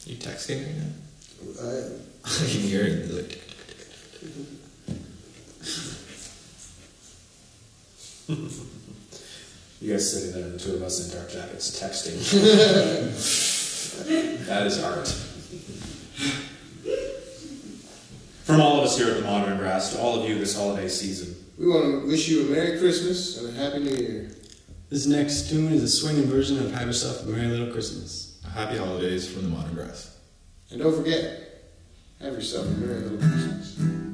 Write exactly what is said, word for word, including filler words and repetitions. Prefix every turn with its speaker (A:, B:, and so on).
A: You texting right now?
B: I am.
A: I can hear it. Like...
C: You guys sitting there, the two of us in dark jackets, texting. That is art. From all of us here at the Modern Grass to all of you this holiday season,
B: we want to wish you a Merry Christmas and a Happy New Year.
D: This next tune is a swinging version of Have Yourself a Merry Little Christmas.
A: Happy holidays from the Modern Grass.
B: And don't forget, have yourself a Merry Little Christmas.